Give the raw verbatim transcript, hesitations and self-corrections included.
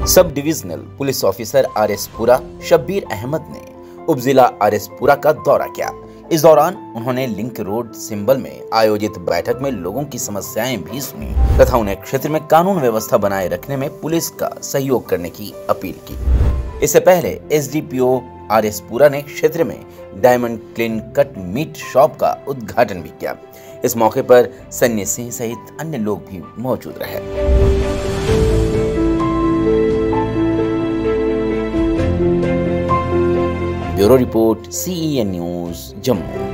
सब divisional police officer R S Pura Shabbir Ahmad ने उप जिला आर एस पुरा का दौरा किया। इस दौरान उन्होंने लिंक रोड सिंबल में आयोजित बैठक में लोगों की समस्याएं भी सुनी तथा उन्हें क्षेत्र में कानून व्यवस्था बनाए रखने में पुलिस का सहयोग करने की अपील की। इससे पहले S D P O R S Pura ने क्षेत्र में diamond clean cut meat shop का उद्घाटन भी किया। इस मौके पर सन्नी सिंह सहित अन्य लोग भी मौजूद रहे। Bureau report C E N news Jammu.